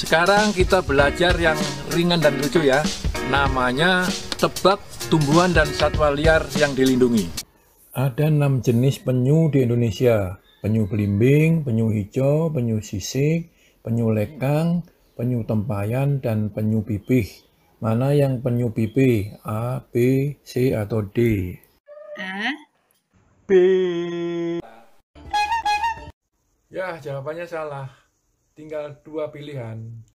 Sekarang kita belajar yang ringan dan lucu ya. Namanya tebak tumbuhan dan satwa liar yang dilindungi. Ada 6 jenis penyu di Indonesia. Penyu belimbing, penyu hijau, penyu sisik, penyu lekang, penyu tempayan, dan penyu pipih. Mana yang penyu pipih? A, B, C, atau D? A. B. Ya, jawabannya salah. Tinggal 2 pilihan.